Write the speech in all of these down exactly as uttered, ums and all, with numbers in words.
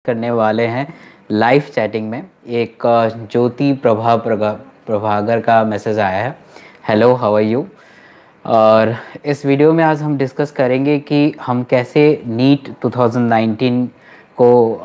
करने वाले हैं लाइव चैटिंग में। एक अ, ज्योति प्रभा प्रगा प्रभाकर का मैसेज आया है, हेलो हाउ आर यू। और इस वीडियो में आज हम डिस्कस करेंगे कि हम कैसे नीट ट्वेंटी नाइनटीन को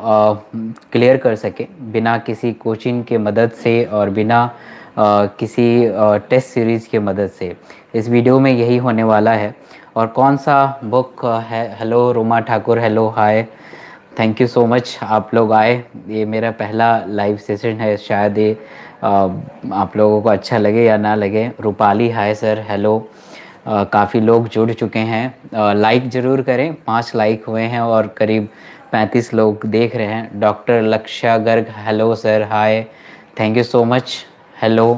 क्लियर कर सके बिना किसी कोचिंग के मदद से और बिना अ, किसी टेस्ट सीरीज़ के मदद से। इस वीडियो में यही होने वाला है। और कौन सा बुक है, hello Roma Thakur, hello hi, thank you so much आप लोग आए। ये मेरा पहला लाइव सेशन है, शायद ये अ, आप लोगों को अच्छा लगे या ना लगे। Rupali hi sir, hello. काफ़ी लोग जुड़ चुके हैं, लाइक ज़रूर करें, पाँच लाइक हुए हैं और करीब पैंतीस लोग देख रहे हैं। Doctor Lakshya Garg, hello sir, hi, thank you so much, hello.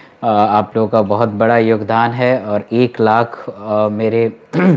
आप लोगों का बहुत बड़ा योगदान है और एक लाख अ, मेरे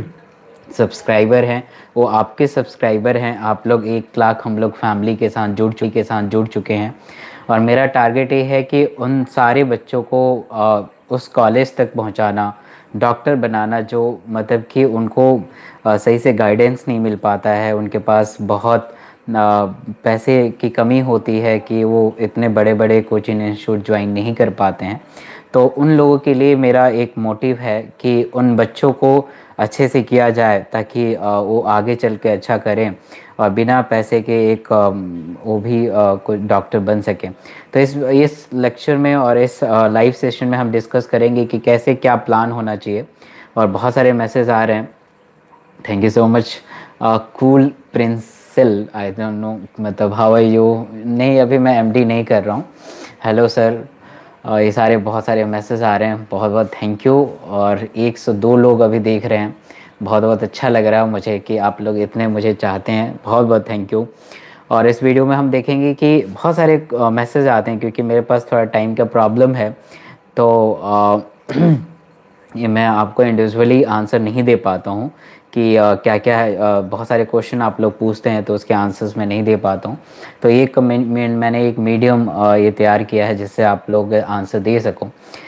सब्सक्राइबर हैं, वो आपके सब्सक्राइबर हैं। आप लोग एक लाख हम लोग फैमिली के साथ जुड़ चुके के साथ जुड़ चुके हैं। और मेरा टारगेट ये है कि उन सारे बच्चों को आ, उस कॉलेज तक पहुंचाना, डॉक्टर बनाना, जो मतलब कि उनको आ, सही से गाइडेंस नहीं मिल पाता है, उनके पास बहुत आ, पैसे की कमी होती है कि वो इतने बड़े बड़े कोचिंग इंस्टीट्यूट ज्वाइन नहीं कर पाते हैं। तो उन लोगों के लिए मेरा एक मोटिव है कि उन बच्चों को अच्छे से किया जाए ताकि आ, वो आगे चल के अच्छा करें और बिना पैसे के एक आ, वो भी आ, कोई डॉक्टर बन सके। तो इस इस लेक्चर में और इस लाइव सेशन में हम डिस्कस करेंगे कि कैसे क्या प्लान होना चाहिए। और बहुत सारे मैसेज आ रहे हैं, thank you so much. Cool principal, I don't know मतलब हाउ आर यू। नहीं, अभी मैं एमडी नहीं कर रहा हूँ। Hello sir. uh, ये सारे बहुत सारे मैसेज आ रहे हैं, बहुत बहुत थैंक यू। और एक सौ दो लोग अभी देख रहे हैं, बहुत बहुत अच्छा लग रहा है मुझे कि आप लोग इतने मुझे चाहते हैं, बहुत बहुत थैंक यू। और इस वीडियो में हम देखेंगे कि बहुत सारे मैसेज आते हैं, क्योंकि मेरे पास थोड़ा टाइम का प्रॉब्लम है, तो uh, ये मैं आपको इंडिविजुअली आंसर नहीं दे पाता हूँ कि uh, क्या क्या है। uh, बहुत सारे क्वेश्चन आप लोग पूछते हैं तो उसके आंसर्स मैं नहीं दे पाता हूँ। तो एक मैंने एक मीडियम uh, ये तैयार किया है जिससे आप लोग आंसर दे सको।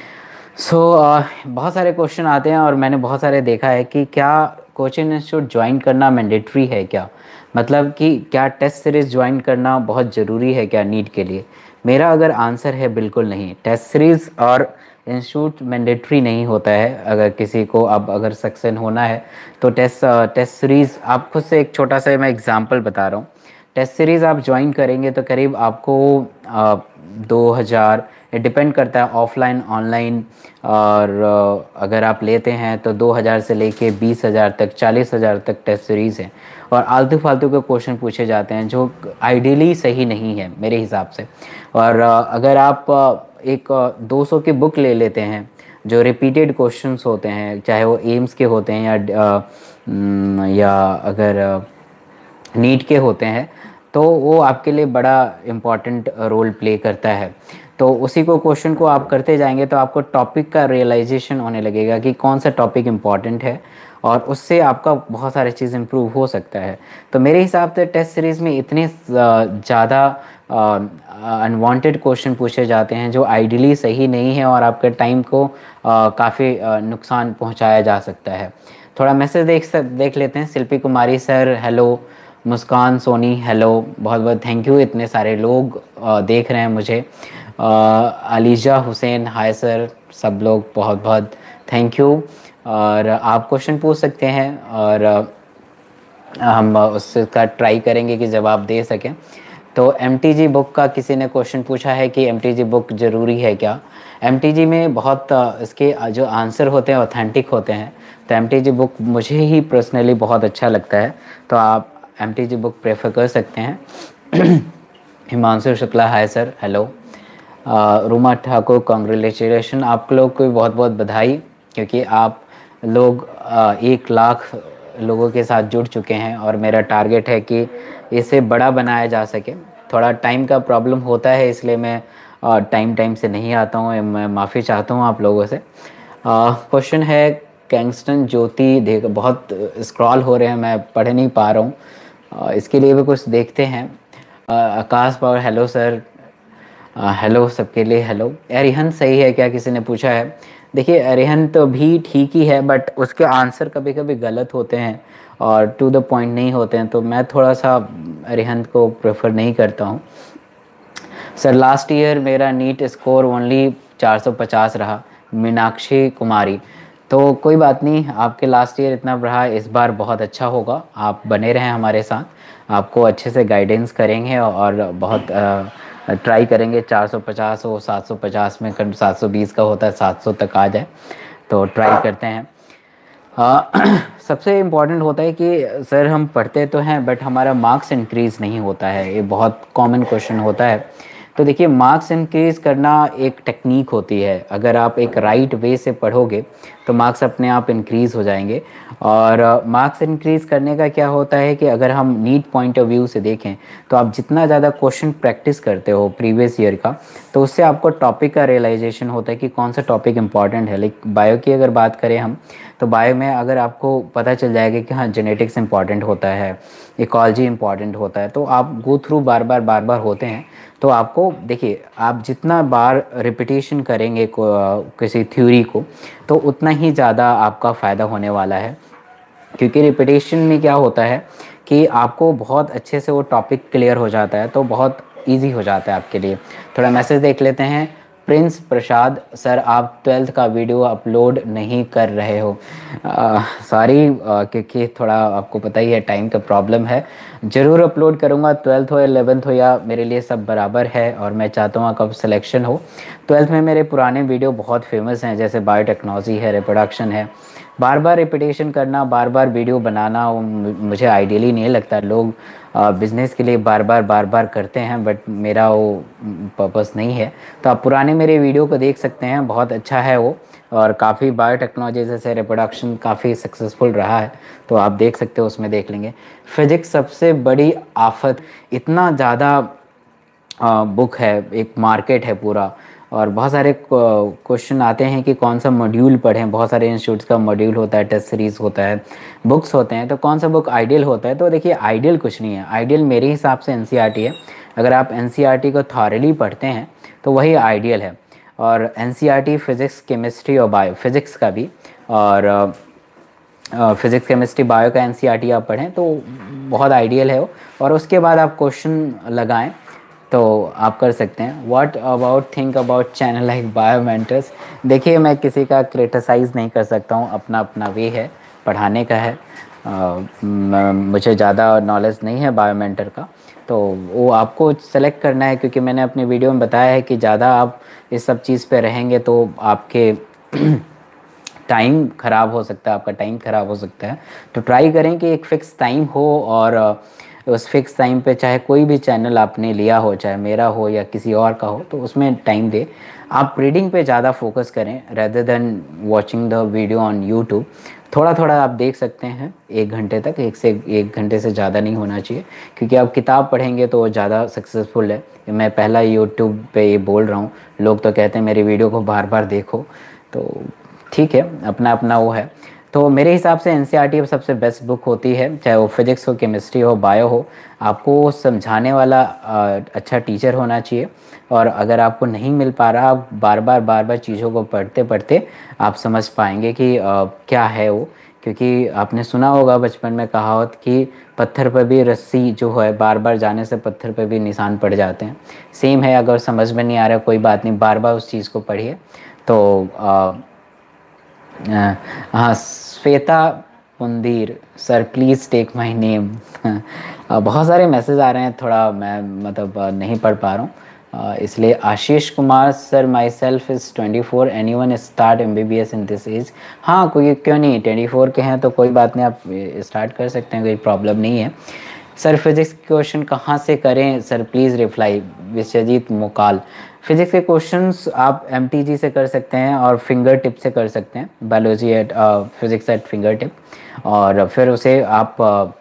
सो so, uh, बहुत सारे क्वेश्चन आते हैं और मैंने बहुत सारे देखा है कि क्या कोचिंग इंस्टीट्यूट ज्वाइन करना मैंडेटरी है क्या, मतलब कि क्या टेस्ट सीरीज़ ज्वाइन करना बहुत ज़रूरी है क्या नीट के लिए। मेरा अगर आंसर है बिल्कुल नहीं, टेस्ट सीरीज़ और इंस्टीट्यूट मैंडेटरी नहीं होता है। अगर किसी को अब अगर सक्सेस होना है तो टेस्ट टेस्ट सीरीज़, आप खुद से एक छोटा सा मैं एग्जांपल बता रहा हूँ। टेस्ट सीरीज़ आप ज्वाइन करेंगे तो करीब आपको आ, दो हज़ार, ये डिपेंड करता है ऑफलाइन ऑनलाइन। और आ, अगर आप लेते हैं तो दो हज़ार से लेके बीस हज़ार तक, चालीस हज़ार तक टेस्ट सीरीज़ है। और आलतू फालतू के क्वेश्चन पूछे जाते हैं जो आइडियली सही नहीं है मेरे हिसाब से। और आ, अगर आप आ, एक दो सौ की बुक ले लेते हैं जो रिपीटेड क्वेश्चंस होते हैं, चाहे वो एम्स के होते हैं या आ, न, या अगर नीट के होते हैं, तो वो आपके लिए बड़ा इम्पॉर्टेंट रोल प्ले करता है। तो उसी को क्वेश्चन को आप करते जाएंगे तो आपको टॉपिक का रियलाइजेशन होने लगेगा कि कौन सा टॉपिक इम्पॉर्टेंट है, और उससे आपका बहुत सारी चीज़ इम्प्रूव हो सकता है। तो मेरे हिसाब से टेस्ट सीरीज़ में इतने ज़्यादा अनवांटेड क्वेश्चन पूछे जाते हैं जो आइडियली सही नहीं है और आपके टाइम को काफ़ी नुकसान पहुंचाया जा सकता है। थोड़ा मैसेज देख सक देख लेते हैं। Shilpi Kumari sir, hello. Muskan Soni, hello, बहुत बहुत थैंक यू। इतने सारे लोग आ, देख रहे हैं मुझे। आ, अलीजा हुसैन, हाय सर। सब लोग बहुत बहुत थैंक यू। और आप क्वेश्चन पूछ सकते हैं और आ, हम उसका ट्राई करेंगे कि जवाब दे सकें। तो एमटीजी बुक का किसी ने क्वेश्चन पूछा है कि एमटीजी बुक ज़रूरी है क्या। एमटीजी में बहुत इसके जो आंसर होते हैं ऑथेंटिक होते हैं, तो एमटीजी बुक मुझे ही पर्सनली बहुत अच्छा लगता है, तो आप एमटीजी बुक प्रेफर कर सकते हैं। Himanshu Shukla, hi sir, hello. Ruma Thakur, congratulation, आप लोग को बहुत बहुत बधाई, क्योंकि आप लोग आ, एक लाख लोगों के साथ जुड़ चुके हैं और मेरा टारगेट है कि इसे बड़ा बनाया जा सके। थोड़ा टाइम का प्रॉब्लम होता है, इसलिए मैं टाइम टाइम से नहीं आता हूँ, मैं माफ़ी चाहता हूँ आप लोगों से। क्वेश्चन है कैंगस्टन ज्योति, देख बहुत स्क्रॉल हो रहे हैं, मैं पढ़ नहीं पा रहा हूँ, इसके लिए भी कुछ देखते हैं। Akash Pawar, hello sir, hello सबके लिए हेलो। अरिहन सही है क्या, किसी ने पूछा है। देखिए अरिहन तो भी ठीक ही है, बट उसके आंसर कभी कभी गलत होते हैं और टू द पॉइंट नहीं होते हैं, तो मैं थोड़ा सा अरिहंत को प्रेफर नहीं करता हूँ। सर लास्ट ईयर मेरा नीट स्कोर ओनली चार सौ पचास रहा, मीनाक्षी कुमारी। तो कोई बात नहीं, आपके लास्ट ईयर इतना रहा, इस बार बहुत अच्छा होगा, आप बने रहें हमारे साथ, आपको अच्छे से गाइडेंस करेंगे और बहुत ट्राई करेंगे चार सौ पचास हो, सात सौ पचास में कर, सात सौ बीस का होता है, सात सौ तक आ जाए, तो ट्राई करते हैं। आ, सबसे इम्पॉर्टेंट होता है कि सर हम पढ़ते तो हैं बट हमारा मार्क्स इंक्रीज़ नहीं होता है, ये बहुत कॉमन क्वेश्चन होता है। तो देखिए, मार्क्स इंक्रीज़ करना एक टेक्निक होती है, अगर आप एक राइट वे से पढ़ोगे तो मार्क्स अपने आप इंक्रीज़ हो जाएंगे। और मार्क्स इंक्रीज़ करने का क्या होता है कि अगर हम नीट पॉइंट ऑफ व्यू से देखें तो आप जितना ज़्यादा क्वेश्चन प्रैक्टिस करते हो प्रीवियस ईयर का, तो उससे आपको टॉपिक का रियलाइजेशन होता है कि कौन सा टॉपिक इंपॉर्टेंट है। लाइक बायो की अगर बात करें हम, तो बायो में अगर आपको पता चल जाएगा कि हाँ जेनेटिक्स इंपॉर्टेंट होता है, इकोलॉजी इंपॉर्टेंट होता है, तो आप गो थ्रू बार बार बार बार होते हैं, तो आपको देखिए आप जितना बार रिपीटेशन करेंगे को, किसी थ्योरी को, तो उतना ही ज़्यादा आपका फ़ायदा होने वाला है। क्योंकि रिपीटेशन में क्या होता है कि आपको बहुत अच्छे से वो टॉपिक क्लियर हो जाता है, तो बहुत इजी हो जाता है आपके लिए। थोड़ा मैसेज देख लेते हैं। प्रिंस प्रसाद, सर आप ट्वेल्थ का वीडियो अपलोड नहीं कर रहे हो। सॉरी, क्योंकि थोड़ा आपको पता ही है टाइम का प्रॉब्लम है। ज़रूर अपलोड करूँगा, ट्वेल्थ हो या इलेवेंथ हो, या मेरे लिए सब बराबर है और मैं चाहता हूँ कब सिलेक्शन हो। ट्वेल्थ में मेरे पुराने वीडियो बहुत फेमस हैं, जैसे बायोटेक्नोलॉजी है, रिप्रोडक्शन है। बार बार रिपीटेशन करना, बार बार वीडियो बनाना मुझे आइडियली नहीं लगता। लोग बिज़नेस के लिए बार बार बार बार करते हैं, बट मेरा वो पर्पस नहीं है। तो आप पुराने मेरे वीडियो को देख सकते हैं, बहुत अच्छा है वो, और काफ़ी बायोटेक्नोलॉजी जैसे रिप्रोडक्शन काफ़ी सक्सेसफुल रहा है, तो आप देख सकते हो, उसमें देख लेंगे। फिजिक्स सबसे बड़ी आफत, इतना ज़्यादा बुक है, एक मार्केट है पूरा, और बहुत सारे क्वेश्चन आते हैं कि कौन सा मॉड्यूल पढ़ें। बहुत सारे इंस्टीट्यूट्स का मॉड्यूल होता है, टेस्ट सीरीज़ होता है, बुक्स होते हैं, तो कौन सा बुक आइडियल होता है। तो देखिए, आइडियल कुछ नहीं है, आइडियल मेरे हिसाब से एनसीईआरटी है। अगर आप एनसीईआरटी को थॉरली पढ़ते हैं तो वही आइडियल है। और एनसीईआरटी फिज़िक्स, केमिस्ट्री और बायो, फिज़िक्स का भी, और फिज़िक्स केमिस्ट्री बायो का एनसीईआरटी आप पढ़ें तो बहुत आइडियल है वो। और उसके बाद आप क्वेश्चन लगाएं तो आप कर सकते हैं। What about think about channel like bio mentors. देखिए, मैं किसी का क्रिटिसाइज़ नहीं कर सकता हूँ, अपना अपना वे है, पढ़ाने का है। आ, मुझे ज़्यादा नॉलेज नहीं है बायो मेंटर का, तो वो आपको सेलेक्ट करना है। क्योंकि मैंने अपनी वीडियो में बताया है कि ज़्यादा आप इस सब चीज़ पे रहेंगे तो आपके टाइम ख़राब हो सकता है, आपका टाइम ख़राब हो सकता है। तो ट्राई करें कि एक फ़िक्स टाइम हो, और उस फिक्स टाइम पे चाहे कोई भी चैनल आपने लिया हो, चाहे मेरा हो या किसी और का हो, तो उसमें टाइम दे। आप रीडिंग पे ज़्यादा फोकस करें rather than watching the video on YouTube. थोड़ा थोड़ा आप देख सकते हैं, एक घंटे तक, एक से एक घंटे से ज़्यादा नहीं होना चाहिए, क्योंकि आप किताब पढ़ेंगे तो वो ज़्यादा सक्सेसफुल है। मैं पहला यूट्यूब पे ये बोल रहा हूँ, लोग तो कहते हैं मेरी वीडियो को बार बार देखो, तो ठीक है, अपना अपना वो है। तो मेरे हिसाब से एनसीईआरटी सबसे बेस्ट बुक होती है, चाहे वो फिजिक्स हो, केमिस्ट्री हो, बायो हो। आपको समझाने वाला आ, अच्छा टीचर होना चाहिए। और अगर आपको नहीं मिल पा रहा, आप बार बार बार बार चीज़ों को पढ़ते पढ़ते आप समझ पाएंगे कि आ, क्या है वो। क्योंकि आपने सुना होगा बचपन में कहावत कि पत्थर पर भी रस्सी जो है, बार बार जाने से पत्थर पर भी निशान पड़ जाते हैं। सेम है, अगर समझ में नहीं आ रहा कोई बात नहीं, बार बार उस चीज़ को पढ़िए। तो आ, हाँ, Shweta Pundir, sir please take my name. बहुत सारे मैसेज आ रहे हैं, थोड़ा मैं मतलब नहीं पढ़ पा रहा हूँ, इसलिए। Ashish Kumar, sir myself is twenty four, any one start M B B S in this age. हाँ, कोई क्यों नहीं, ट्वेंटी फोर के हैं तो कोई बात नहीं, आप स्टार्ट कर सकते हैं, कोई प्रॉब्लम नहीं है। सर फिज़िक्स क्वेश्चन कहाँ से करें, sir please reply. Vishwajeet Mukal, physics के क्वेश्चंस आप एमटीजी से कर सकते हैं और फिंगर टिप से कर सकते हैं, biology at physics at finger tip. और फिर उसे आप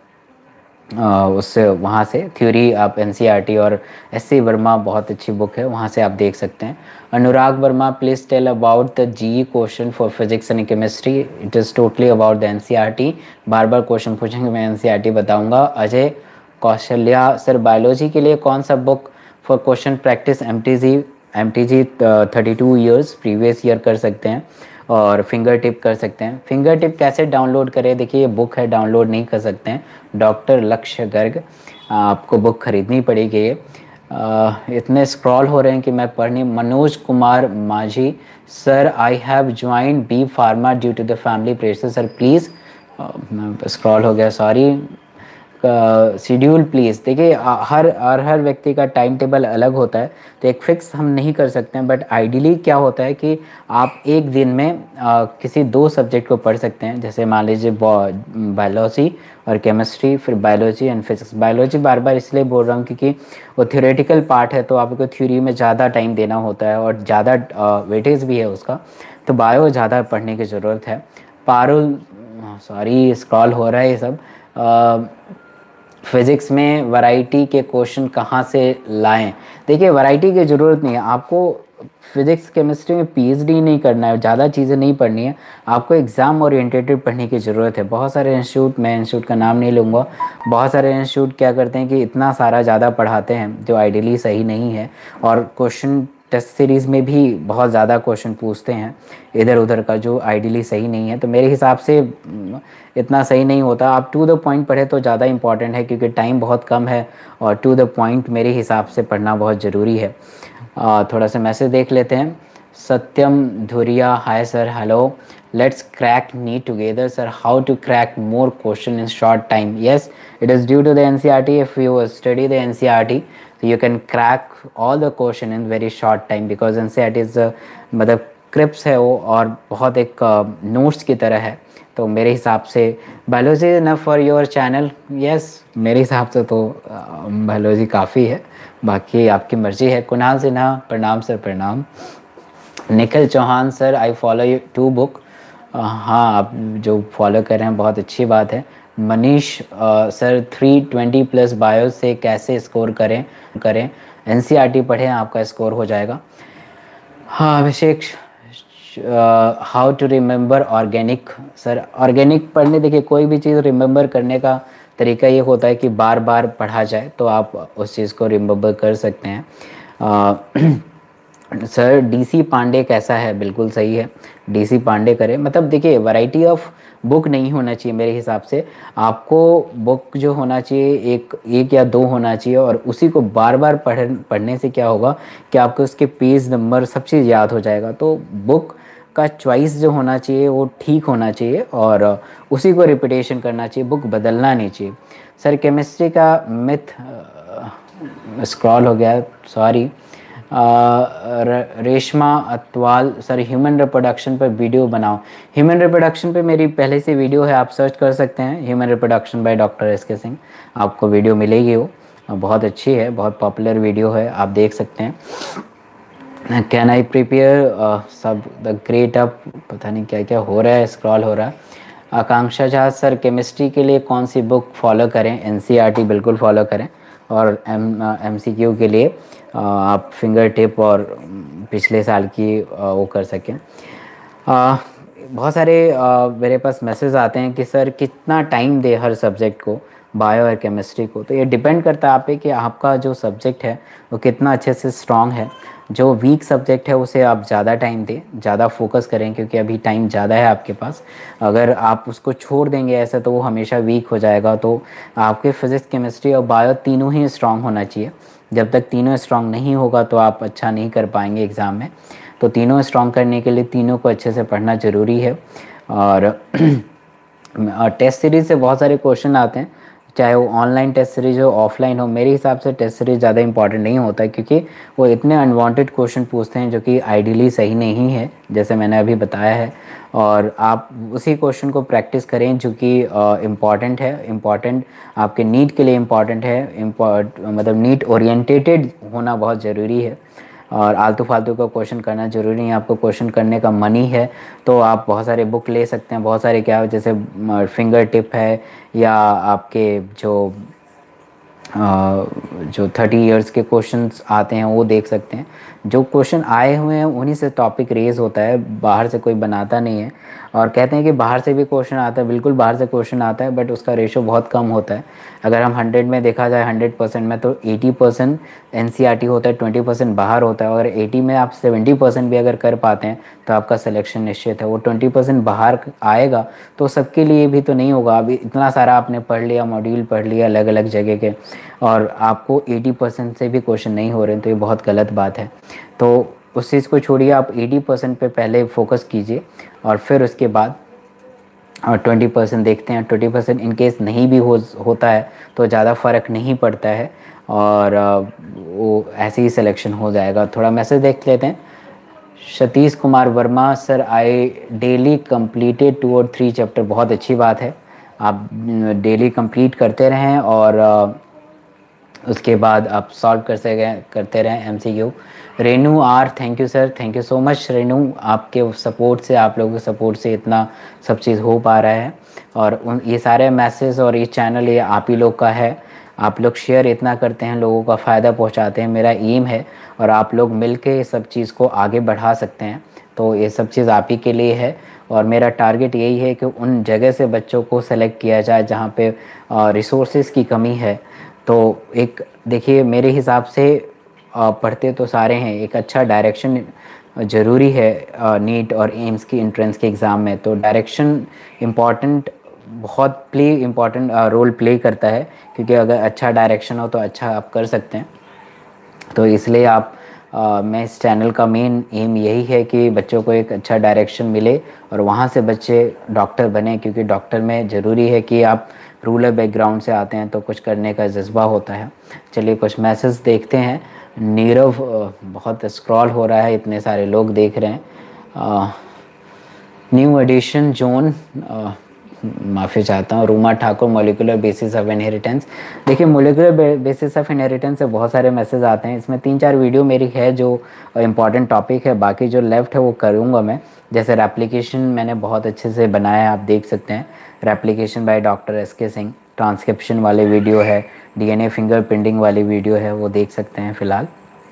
उससे वहाँ से थ्योरी आप एनसीईआरटी और एससी वर्मा, बहुत अच्छी बुक है, वहाँ से आप देख सकते हैं। Anurag Verma, please tell about the G question for physics and chemistry, it is totally about the NCERT. बार बार क्वेश्चन पूछेंगे, मैं एनसीईआरटी बताऊँगा। अजय कौशल्या, सर बायोलॉजी के लिए कौन सा book for question practice, MTG MTG thirty two years previous year कर सकते हैं। और फिंगर टिप कर सकते हैं। फिंगर टिप कैसे डाउनलोड करें, देखिए ये बुक है, डाउनलोड नहीं कर सकते हैं। डॉक्टर लक्ष्य गर्ग, आपको बुक खरीदनी पड़ेगी ये। अ, इतने स्क्रॉल हो रहे हैं कि मैं पढ़ नहीं। Manoj Kumar Majhi, sir I have joined B pharma due to the family pressure, sir please. Scroll हो गया, सॉरी। शेड्यूल प्लीज़, देखिए हर हर हर व्यक्ति का टाइम टेबल अलग होता है, तो एक फिक्स हम नहीं कर सकते हैं। बट आइडियली क्या होता है कि आप एक दिन में आ, किसी दो सब्जेक्ट को पढ़ सकते हैं। जैसे मान लीजिए बायोलॉजी और केमिस्ट्री, फिर बायोलॉजी एंड फिजिक्स। बायोलॉजी बार बार इसलिए बोल रहा हूँ क्योंकि वो थ्योरेटिकल पार्ट है, तो आपको थ्योरी में ज़्यादा टाइम देना होता है और ज़्यादा वेटेज भी है उसका, तो बायो ज़्यादा पढ़ने की ज़रूरत है। पारुल, सॉरी स्क्रॉल हो रहा है ये सब। फिज़िक्स में वैरायटी के क्वेश्चन कहाँ से लाएं, देखिए वैरायटी की ज़रूरत नहीं है आपको। फिज़िक्स केमिस्ट्री में पीएचडी नहीं करना है, ज़्यादा चीज़ें नहीं पढ़नी है आपको, एग्ज़ाम ओरिएंटेड पढ़ने की ज़रूरत है। बहुत सारे इंस्टीट्यूट, मैं इंस्टीट्यूट का नाम नहीं लूँगा, बहुत सारे इंस्टीट्यूट क्या करते हैं कि इतना सारा ज़्यादा पढ़ाते हैं जो आइडियली सही नहीं है। और क्वेश्चन टेस्ट सीरीज़ में भी बहुत ज़्यादा क्वेश्चन पूछते हैं इधर उधर का, जो आइडियली सही नहीं है। तो मेरे हिसाब से इतना सही नहीं होता। आप टू द पॉइंट पढ़े तो ज़्यादा इंपॉर्टेंट है, क्योंकि टाइम बहुत कम है और टू द पॉइंट मेरे हिसाब से पढ़ना बहुत ज़रूरी है। आ, थोड़ा सा मैसेज देख लेते हैं। Satyam Dhuriya, hi sir, hello, let's crack NEET together sir, how to crack more question in short time. Yes, it is due to the N C R T. If you study the N C R T so you can crack all the question in very short time, because N C R T is uh, मतलब क्रिप्स है वो, और बहुत एक notes uh, की तरह है। तो मेरे हिसाब से biology enough for your channel. Yes, मेरे हिसाब से तो बायोलॉजी काफ़ी है, बाकी आपकी मर्ज़ी है। कुणाल सिन्हा, प्रणाम सर, प्रणाम। Nikhil Chauhan, sir I follow you to book. हाँ, आप जो फॉलो कर रहे हैं बहुत अच्छी बात है। Manish, sir three twenty plus bio से कैसे स्कोर करें करें एनसीईआरटी पढ़ें, आपका स्कोर हो जाएगा। हाँ Abhishek, how to remember organic, sir organic पढ़ने, देखिए कोई भी चीज़ रिमेंबर करने का तरीका ये होता है कि बार बार पढ़ा जाए, तो आप उस चीज़ को रिमेंबर कर सकते हैं। uh, सर डीसी पांडे कैसा है, बिल्कुल सही है, डीसी पांडे करें। मतलब देखिए वैरायटी ऑफ बुक नहीं होना चाहिए मेरे हिसाब से। आपको बुक जो होना चाहिए एक एक या दो होना चाहिए, और उसी को बार बार पढ़ पढ़ने से क्या होगा कि आपको उसके पेज नंबर सब चीज़ याद हो जाएगा। तो बुक का चॉइस जो होना चाहिए वो ठीक होना चाहिए, और उसी को रिपीटेशन करना चाहिए, बुक बदलना नहीं चाहिए। सर केमिस्ट्री का मिथ, स्क्रॉल हो गया, sorry. Reshma Atwal, sir human reproduction पर वीडियो बनाओ। ह्यूमन रिप्रोडक्शन पे मेरी पहले से वीडियो है, आप सर्च कर सकते हैं human reproduction by doctor S K Singh, आपको वीडियो मिलेगी। वो बहुत अच्छी है, बहुत पॉपुलर वीडियो है, आप देख सकते हैं। Can I prepare sub the great up, पता नहीं क्या क्या हो रहा है, स्क्रॉल हो रहा है। आकांक्षा झा, सर केमिस्ट्री के लिए कौन सी बुक फॉलो करें? एनसीईआरटी बिल्कुल फॉलो करें, और एम एमसीक्यू के लिए आप फिंगर टिप और पिछले साल की वो कर सकें। बहुत सारे मेरे पास मैसेज आते हैं कि सर कितना टाइम दे हर सब्जेक्ट को, बायो और केमिस्ट्री को। तो ये डिपेंड करता है आप पे कि आपका जो सब्जेक्ट है वो कितना अच्छे से स्ट्रॉन्ग है। जो वीक सब्जेक्ट है उसे आप ज़्यादा टाइम दें, ज़्यादा फोकस करें, क्योंकि अभी टाइम ज़्यादा है आपके पास। अगर आप उसको छोड़ देंगे ऐसा तो वो हमेशा वीक हो जाएगा। तो आपके फिज़िक्स, केमिस्ट्री और बायो तीनों ही स्ट्रॉन्ग होना चाहिए। जब तक तीनों स्ट्रॉन्ग नहीं होगा तो आप अच्छा नहीं कर पाएंगे एग्ज़ाम में। तो तीनों स्ट्रॉन्ग करने के लिए तीनों को अच्छे से पढ़ना ज़रूरी है। और टेस्ट सीरीज़ से बहुत सारे क्वेश्चन आते हैं, चाहे वो ऑनलाइन टेस्ट सीरीज हो, ऑफलाइन हो। मेरे हिसाब से टेस्ट सीरीज ज़्यादा इंपॉर्टेंट नहीं होता है, क्योंकि वो इतने अनवांटेड क्वेश्चन पूछते हैं जो कि आइडियली सही नहीं है, जैसे मैंने अभी बताया है। और आप उसी क्वेश्चन को प्रैक्टिस करें जो कि इम्पॉर्टेंट है, इम्पॉर्टेंट आपके नीट के लिए इम्पॉर्टेंट है, इम्पॉर्ट मतलब नीट ओरिएंटेटेड होना बहुत ज़रूरी है। और आलतू फालतू का क्वेश्चन करना ज़रूरी नहीं है। आपको क्वेश्चन करने का मन ही है तो आप बहुत सारे बुक ले सकते हैं, बहुत सारे क्या जैसे फिंगर टिप है, या आपके जो आ, जो थर्टी इयर्स के क्वेश्चंस आते हैं वो देख सकते हैं। जो क्वेश्चन आए हुए हैं उन्हीं से टॉपिक रेज होता है, बाहर से कोई बनाता नहीं है। और कहते हैं कि बाहर से भी क्वेश्चन आता है, बिल्कुल बाहर से क्वेश्चन आता है, बट उसका रेशो बहुत कम होता है। अगर हम हंड्रेड में देखा जाए, हंड्रेड परसेंट में तो eighty percent N C R T होता है, ट्वेंटी परसेंट बाहर होता है। और एटी में आप सेवेंटी परसेंट भी अगर कर पाते हैं तो आपका सिलेक्शन निश्चित है। वो ट्वेंटी परसेंट बाहर आएगा तो सबके लिए भी तो नहीं होगा। अभी इतना सारा आपने पढ़ लिया, मॉड्यूल पढ़ लिया अलग अलग जगह के, और आपको एटी परसेंट से भी क्वेश्चन नहीं हो रहे हैं, तो ये बहुत गलत बात है। तो उस चीज़ को छोड़िए, आप एटी परसेंट पे पहले फोकस कीजिए और फिर उसके बाद और ट्वेंटी परसेंट देखते हैं। ट्वेंटी परसेंट इन केस नहीं भी हो होता है तो ज़्यादा फ़र्क नहीं पड़ता है, और वो ऐसे ही सिलेक्शन हो जाएगा। थोड़ा मैसेज देख लेते हैं। Satish Kumar Verma sir, I daily completed two और थ्री चैप्टर। बहुत अच्छी बात है, आप डेली कंप्लीट करते रहें और उसके बाद आप सॉल्व कर सके करते रहें M C Q. Renu R, thank you sir, thank you so much Renu, आपके सपोर्ट से, आप लोगों के सपोर्ट से इतना सब चीज़ हो पा रहा है। और उन ये सारे मैसेज और ये चैनल ये आप ही लोग का है। आप लोग शेयर इतना करते हैं, लोगों का फ़ायदा पहुंचाते हैं, मेरा एम है। और आप लोग मिल के ये सब चीज़ को आगे बढ़ा सकते हैं, तो ये सब चीज़ आप ही के लिए है। और मेरा टारगेट यही है कि उन जगह से बच्चों को सेलेक्ट किया जाए जहाँ पे रिसोर्सेज की कमी है। तो एक देखिए, मेरे हिसाब से पढ़ते तो सारे हैं, एक अच्छा डायरेक्शन ज़रूरी है नीट और एम्स की एंट्रेंस के एग्ज़ाम में। तो डायरेक्शन इम्पॉर्टेंट, बहुत प्ले इम्पॉर्टेंट रोल प्ले करता है, क्योंकि अगर अच्छा डायरेक्शन हो तो अच्छा आप कर सकते हैं। तो इसलिए आप आ, मैं इस चैनल का मेन एम यही है कि बच्चों को एक अच्छा डायरेक्शन मिले और वहाँ से बच्चे डॉक्टर बने, क्योंकि डॉक्टर में ज़रूरी है कि आप रूरल बैकग्राउंड से आते हैं तो कुछ करने का जज्बा होता है। चलिए कुछ मैसेज देखते हैं। नीरव, बहुत स्क्रॉल हो रहा है, इतने सारे लोग देख रहे हैं। न्यू एडिशन जोन, माफ़ी चाहता हूँ। Ruma Thakur, molecular basis of inheritance. देखिए, मोलिकुलर बेसिस ऑफ इनहेरिटेंस से बहुत सारे मैसेज आते हैं। इसमें तीन चार वीडियो मेरी है जो इंपॉर्टेंट टॉपिक है, बाकी जो लेफ्ट है वो करूँगा मैं। जैसे रेप्लिकेशन मैंने बहुत अच्छे से बनाया है, आप देख सकते हैं। Replication bye doctor S K Singh, transcription वाले वीडियो है, डीएनए फिंगरप्रिंटिंग वाली वीडियो है, वो देख सकते हैं फ़िलहाल।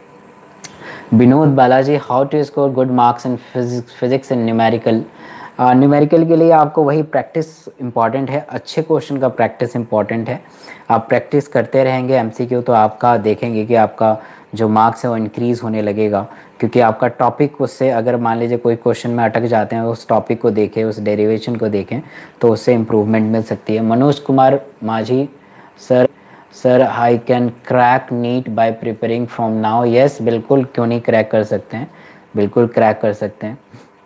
Vinod Balaji, how to score good marks in physics and numerical. Numerical के लिए आपको वही प्रैक्टिस इंपॉर्टेंट है, अच्छे क्वेश्चन का प्रैक्टिस इंपॉर्टेंट है। आप प्रैक्टिस करते रहेंगे एमसीक्यू, तो आपका देखेंगे कि आपका जो मार्क्स है वो इंक्रीज़ होने लगेगा, क्योंकि आपका टॉपिक उससे, अगर मान लीजिए कोई क्वेश्चन में अटक जाते हैं, उस टॉपिक को देखें, उस डेरिवेशन को देखें, तो उससे इम्प्रूवमेंट मिल सकती है। Manoj Kumar Majhi sir, sir I can crack NEET by preparing from now. Yes, बिल्कुल, क्यों नहीं क्रैक कर सकते हैं, बिल्कुल क्रैक कर सकते हैं।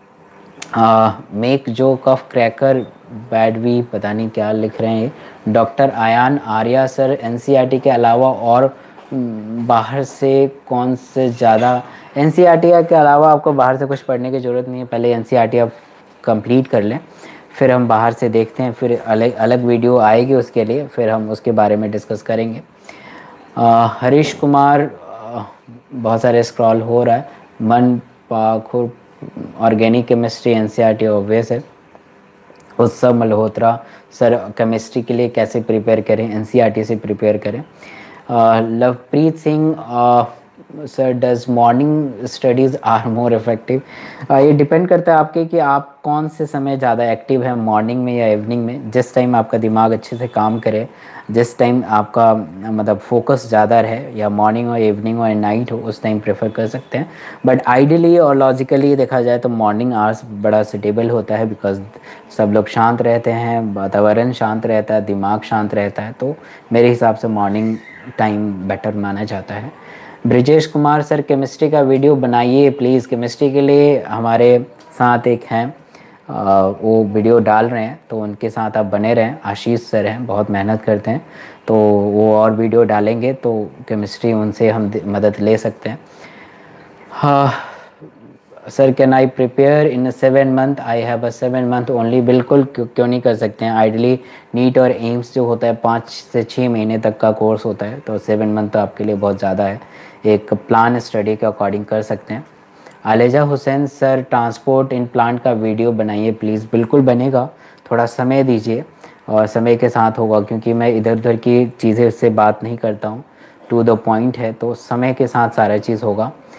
Make joke of cracker bad we, पता नहीं क्या लिख रहे हैं। Doctor Ayan Arya sir, NCERT के अलावा और बाहर से कौन से ज़्यादा, एनसीईआरटी के अलावा आपको बाहर से कुछ पढ़ने की ज़रूरत नहीं है। पहले एनसीईआरटी आप कंप्लीट कर लें, फिर हम बाहर से देखते हैं, फिर अलग अलग वीडियो आएगी उसके लिए, फिर हम उसके बारे में डिस्कस करेंगे। आ, हरीश कुमार, आ, बहुत सारे स्क्रॉल हो रहा है। Man Pakhur, organic chemistry NCERT obvious है। उत्सव मल्होत्रा सर, केमिस्ट्री के लिए कैसे प्रिपेयर करें, एनसीईआरटी से प्रिपेयर करें। Lovepreet Singh sir, does morning studies are more effective. ये डिपेंड करता है आपके कि आप कौन से समय ज़्यादा एक्टिव है, मॉर्निंग में या इवनिंग में। जिस टाइम आपका दिमाग अच्छे से काम करे, जिस टाइम आपका मतलब फोकस ज़्यादा रहे, या मॉर्निंग हो, इवनिंग हो या नाइट हो, उस टाइम प्रेफर कर सकते हैं। बट आइडियली और लॉजिकली देखा जाए तो मॉर्निंग आवर्स बड़ा सुटेबल होता है, बिकॉज सब लोग शांत रहते हैं, वातावरण शांत रहता है, दिमाग शांत रहता है। तो मेरे हिसाब से मॉर्निंग टाइम बेटर माना जाता है। ब्रिजेश कुमार सर, केमिस्ट्री का वीडियो बनाइए प्लीज़। केमिस्ट्री के लिए हमारे साथ एक हैं, वो वीडियो डाल रहे हैं, तो उनके साथ आप बने रहें। आशीष सर हैं, बहुत मेहनत करते हैं, तो वो और वीडियो डालेंगे तो केमिस्ट्री उनसे हम मदद ले सकते हैं। हाँ sir, can I prepare in seven month, I have a seven month only. बिल्कुल, क्यों नहीं कर सकते हैं। आइडली नीट और एम्स जो होता है पाँच से छः महीने तक का कोर्स होता है, तो सेवन मंथ तो आपके लिए बहुत ज़्यादा है। एक प्लान स्टडी के अकॉर्डिंग कर सकते हैं। आलेजा Hussain sir, transport in plant का वीडियो बनाइए प्लीज़। बिल्कुल बनेगा, थोड़ा समय दीजिए और समय के साथ होगा, क्योंकि मैं इधर उधर की चीज़ें उससे बात नहीं करता हूँ, टू द पॉइंट है, तो समय के साथ सारा चीज़ होगा।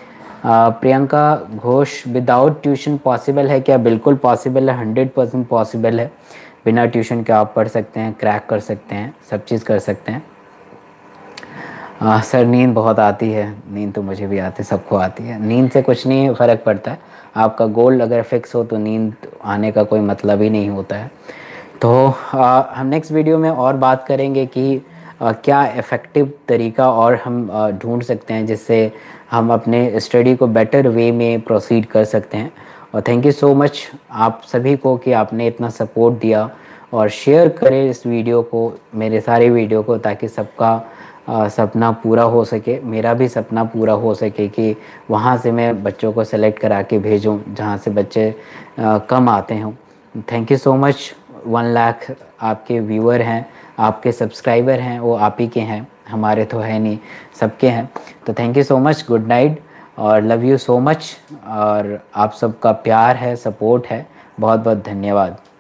Priyanka Ghosh, without tuition possible है क्या? बिल्कुल पॉसिबल है, हंड्रेड परसेंट पॉसिबल है। बिना ट्यूशन के आप पढ़ सकते हैं, क्रैक कर सकते हैं, सब चीज़ कर सकते हैं। आ, सर नींद बहुत आती है। नींद तो मुझे भी आती है, सबको आती है। नींद से कुछ नहीं फ़र्क पड़ता है। आपका गोल अगर फिक्स हो तो नींद आने का कोई मतलब ही नहीं होता है। तो आ, हम नेक्स्ट वीडियो में और बात करेंगे कि आ, क्या इफ़ेक्टिव तरीका और हम आ, ढूंढ सकते हैं जिससे हम अपने स्टडी को बेटर वे में प्रोसीड कर सकते हैं। और थैंक यू सो मच आप सभी को कि आपने इतना सपोर्ट दिया, और शेयर करें इस वीडियो को, मेरे सारे वीडियो को, ताकि सबका आ, सपना पूरा हो सके। मेरा भी सपना पूरा हो सके कि वहाँ से मैं बच्चों को सेलेक्ट करा के भेजूँ जहाँ से बच्चे आ, कम आते हों। Thank you so much. One lakh आपके व्यूअर हैं, आपके सब्सक्राइबर हैं, वो आप ही के हैं, हमारे तो है नहीं, सबके हैं। तो thank you so much, good night और लव यू सो मच। और आप सबका प्यार है, सपोर्ट है, बहुत बहुत धन्यवाद।